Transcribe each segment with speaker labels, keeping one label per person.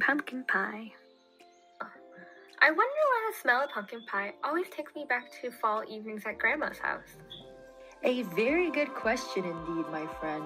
Speaker 1: pumpkin pie. I wonder why the smell of pumpkin pie always takes me back to fall evenings at Grandma's house.
Speaker 2: A very good question indeed, my friend.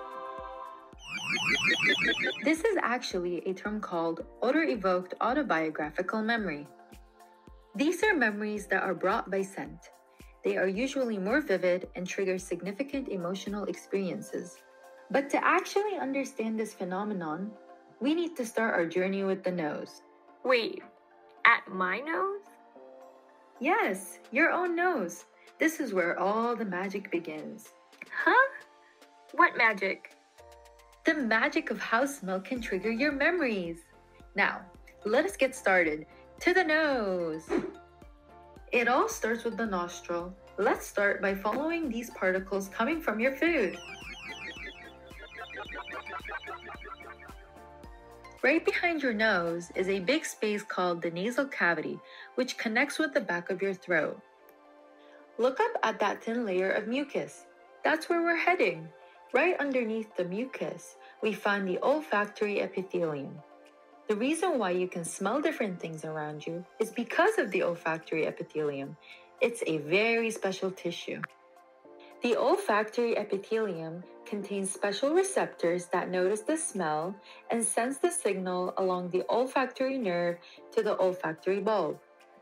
Speaker 2: This is actually a term called odor-evoked autobiographical memory. These are memories that are brought by scent. They are usually more vivid and trigger significant emotional experiences. But to actually understand this phenomenon, we need to start our journey with the nose.
Speaker 1: Wait, at my nose?
Speaker 2: Yes, your own nose. This is where all the magic begins.
Speaker 1: Huh? What magic?
Speaker 2: The magic of how smell can trigger your memories. Now, let us get started. To the nose. It all starts with the nostril. Let's start by following these particles coming from your food. Right behind your nose is a big space called the nasal cavity, which connects with the back of your throat. Look up at that thin layer of mucus. That's where we're heading. Right underneath the mucus, we find the olfactory epithelium. The reason why you can smell different things around you is because of the olfactory epithelium. It's a very special tissue. The olfactory epithelium contains special receptors that notice the smell and sends the signal along the olfactory nerve to the olfactory bulb.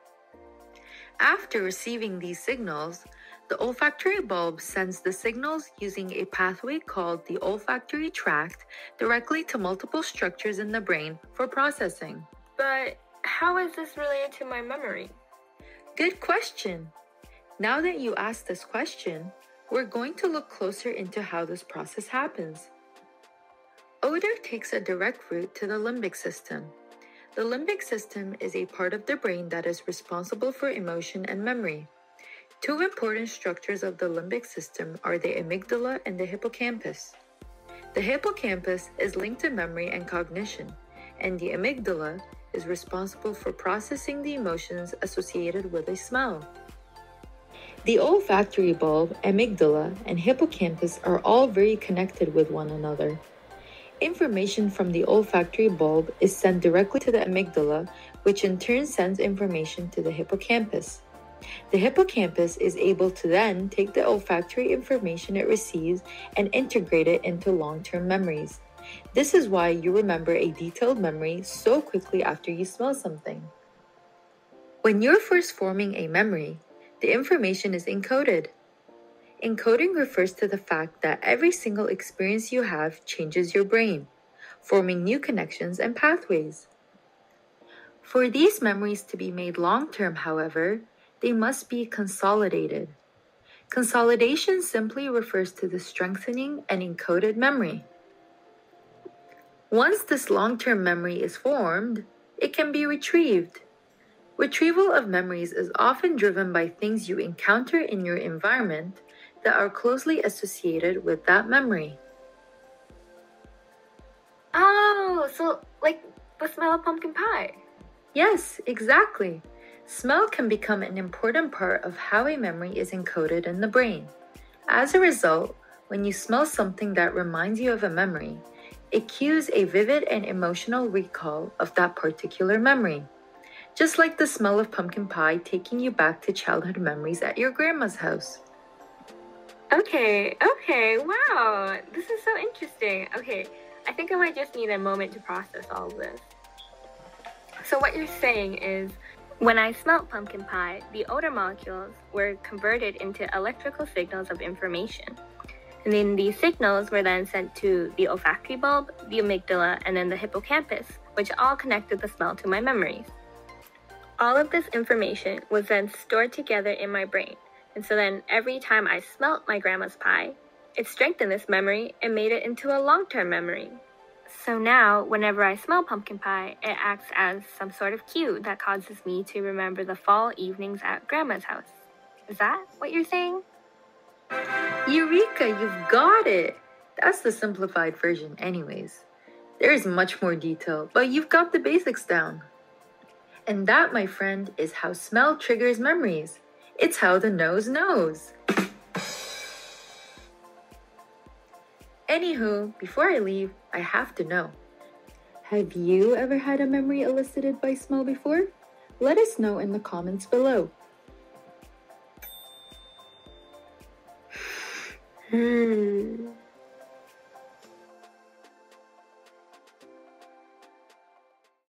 Speaker 2: After receiving these signals, the olfactory bulb sends the signals using a pathway called the olfactory tract directly to multiple structures in the brain for processing.
Speaker 1: But how is this related to my memory?
Speaker 2: Good question. Now that you asked this question, we're going to look closer into how this process happens. Odor takes a direct route to the limbic system. The limbic system is a part of the brain that is responsible for emotion and memory. Two important structures of the limbic system are the amygdala and the hippocampus. The hippocampus is linked to memory and cognition, and the amygdala is responsible for processing the emotions associated with a smell. The olfactory bulb, amygdala, and hippocampus are all very connected with one another. Information from the olfactory bulb is sent directly to the amygdala, which in turn sends information to the hippocampus. The hippocampus is able to then take the olfactory information it receives and integrate it into long-term memories. This is why you remember a detailed memory so quickly after you smell something. When you're first forming a memory, the information is encoded. Encoding refers to the fact that every single experience you have changes your brain, forming new connections and pathways. For these memories to be made long-term, however, they must be consolidated. Consolidation simply refers to the strengthening and encoded memory. Once this long-term memory is formed, it can be retrieved. Retrieval of memories is often driven by things you encounter in your environment that are closely associated with that memory.
Speaker 1: Oh, so like the smell of pumpkin pie.
Speaker 2: Yes, exactly. Smell can become an important part of how a memory is encoded in the brain. As a result, when you smell something that reminds you of a memory, it cues a vivid and emotional recall of that particular memory. Just like the smell of pumpkin pie taking you back to childhood memories at your grandma's house.
Speaker 1: Okay, wow, this is so interesting. Okay, I think I might just need a moment to process all of this. So what you're saying is, when I smelled pumpkin pie, the odor molecules were converted into electrical signals of information. And then these signals were then sent to the olfactory bulb, the amygdala, and then the hippocampus, which all connected the smell to my memories. All of this information was then stored together in my brain. And so then every time I smelt my grandma's pie, it strengthened this memory and made it into a long-term memory. So now, whenever I smell pumpkin pie, it acts as some sort of cue that causes me to remember the fall evenings at grandma's house. Is that what you're saying?
Speaker 2: Eureka, you've got it! That's the simplified version anyways. There is much more detail, but you've got the basics down. And that, my friend, is how smell triggers memories. It's how the nose knows. Anywho, before I leave, I have to know. Have you ever had a memory elicited by smell before? Let us know in the comments below.